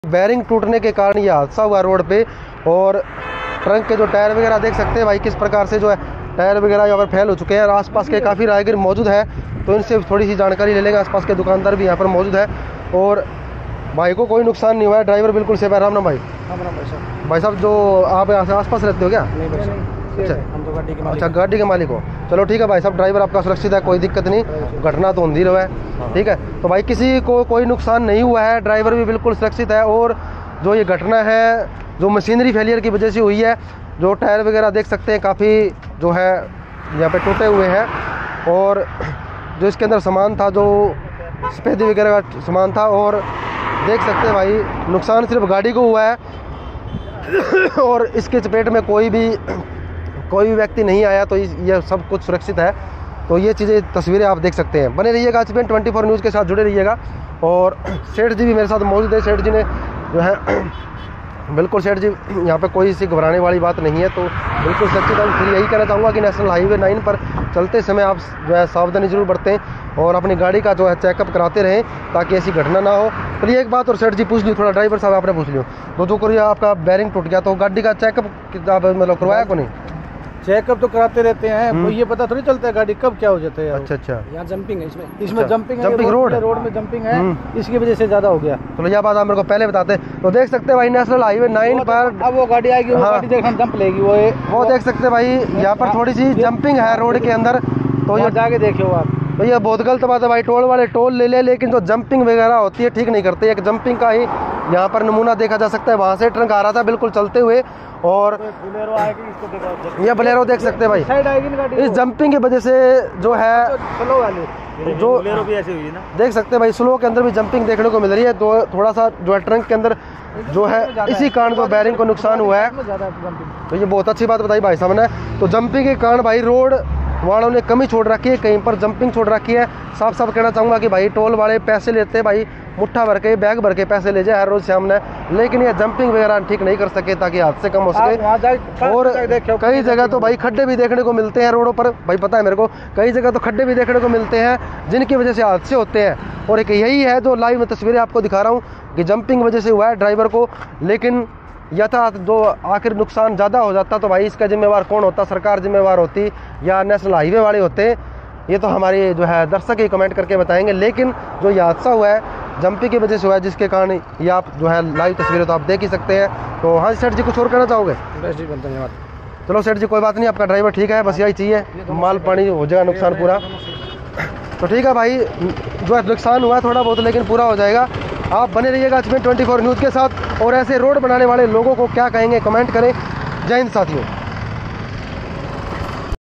Bearing टूटने के कारण ये हादसा हुआ रोड पे। और ट्रक के जो टायर वगैरह देख सकते हैं भाई किस प्रकार से जो है टायर वगैरह यहाँ पर फैल हो चुके हैं। और आसपास के काफ़ी राहगीर मौजूद है, तो इनसे थोड़ी सी जानकारी ले लेंगे। आसपास के दुकानदार भी यहाँ पर मौजूद है। और भाई को कोई नुकसान नहीं हुआ है, ड्राइवर बिल्कुल सेफ है। राम राम भाई। भाई साहब, जो आप यहाँ से आसपास रहते हो क्या? अच्छा, हम तो गाड़ी के अच्छा गाड़ी के मालिक हो। चलो ठीक है भाई साहब, ड्राइवर आपका सुरक्षित है, कोई दिक्कत नहीं, घटना तो होती रहा है। ठीक है, तो भाई किसी को कोई नुकसान नहीं हुआ है, ड्राइवर भी बिल्कुल सुरक्षित है। और जो ये घटना है जो मशीनरी फेलियर की वजह से हुई है, जो टायर वगैरह देख सकते हैं काफ़ी जो है यहाँ पे टूटे हुए हैं। और जो इसके अंदर सामान था, जो सफ़ेदी वगैरह का सामान था, और देख सकते हैं भाई नुकसान सिर्फ गाड़ी को हुआ है और इसके चपेट में कोई भी व्यक्ति नहीं आया, तो ये सब कुछ सुरक्षित है। तो ये चीज़ें तस्वीरें आप देख सकते हैं। बने रहिएगा एचपीएन 24 न्यूज़ के साथ, जुड़े रहिएगा। और सेठ जी भी मेरे साथ मौजूद है। सेठ जी ने जो है बिल्कुल, सेठ जी यहाँ पे कोई सी घबराने वाली बात नहीं है, तो बिल्कुल सुरक्षित है। फिर यही कहना चाहूँगा कि नेशनल हाईवे 9 पर चलते समय आप जो है सावधानी जरूर बरतें और अपनी गाड़ी का जो है चेकअप कराते रहें, ताकि ऐसी घटना ना हो। तो ये एक बात और सेठ जी पूछ ली, थोड़ा ड्राइवर साहब आपने पूछ लियो, तो जो करिए आपका बेरिंग टूट गया, तो गाड़ी का चेकअप आप मतलब करवाया को नहीं? चेकअप तो कराते रहते हैं, तो ये पता थोड़ी चलता है गाड़ी कब क्या हो जाता है। अच्छा अच्छा, यहाँ जंपिंग है, इसमें अच्छा, जंपिंग है, जंपिंग रोड में जंपिंग है, इसकी वजह से ज्यादा हो गया। तो यह बात आप मेरे को पहले बताते। तो देख सकते हैं भाई नेशनल हाईवे 9 पर अब वो गाड़ी आएगी, वो गाड़ी देखना जंप लेगी, वो देख सकते हैं भाई यहाँ पर थोड़ी सी जंपिंग है रोड के अंदर। तो ये जाके देखियो आप, तो ये बहुत गलत बात है भाई। टोल वाले टोल ले ले, लेकिन जो जंपिंग वगैरह होती है ठीक नहीं करते। एक जंपिंग का ही यहाँ पर नमूना देखा जा सकता है। वहाँ से ट्रक आ रहा था बिल्कुल चलते हुए, और बोलेरो आएगी, इसको देखो, ये बोलेरो देख सकते हैं भाई, साइड आएगी ना गाड़ी, इस जंपिंग की वजह से जो है स्लो वाली जो बोलेरो भी ऐसी हुई ना, देख सकते हैं भाई स्लो के अंदर भी जंपिंग देखने को मिल रही है। तो थोड़ा सा जो है ट्रक के अंदर जो है इसी कारण जो बेरिंग को नुकसान हुआ है। तो ये बहुत अच्छी बात बताई भाई साहब ने। तो जंपिंग के कारण भाई रोड वालों ने कमी छोड़ रखी है, कहीं पर जंपिंग छोड़ रखी है। साफ साफ कहना चाहूँगा कि भाई टोल वाले पैसे लेते हैं भाई, मुट्ठा भर के बैग भर के पैसे ले जाए हर रोज सामने, लेकिन ये जंपिंग वगैरह ठीक नहीं कर सके ताकि हादसे कम हो सके। और कई जगह तो भाई खड्डे भी देखने को मिलते हैं रोडों पर, भाई पता है मेरे को, कई जगह तो खड्डे भी देखने को मिलते हैं जिनकी वजह से हादसे होते हैं। और एक यही है जो लाइव में तस्वीरें आपको दिखा रहा हूँ कि जंपिंग वजह से हुआ है ड्राइवर को। लेकिन यथार्थ जो आखिर नुकसान ज़्यादा हो जाता तो भाई इसका जिम्मेवार कौन होता? सरकार जिम्मेवार होती या नेशनल हाईवे वाले होते? ये तो हमारे जो है दर्शक ही कमेंट करके बताएंगे। लेकिन जो ये हादसा हुआ है जंपिंग की वजह से हुआ है, जिसके कारण ये आप जो है लाइव तस्वीरें तो आप देख ही सकते हैं। तो हाँ सेठ जी, कुछ और कहना चाहोगे? धन्यवाद। चलो सेठ जी, कोई बात नहीं, आपका ड्राइवर ठीक है, बस यही चाहिए, माल पानी हो जाएगा नुकसान पूरा। तो ठीक है भाई, जो है नुकसान हुआ है थोड़ा बहुत, लेकिन पूरा हो जाएगा। आप बने रहिएगा एचपीएन 24 न्यूज़ के साथ। और ऐसे रोड बनाने वाले लोगों को क्या कहेंगे कमेंट करें। जय हिंद साथियों।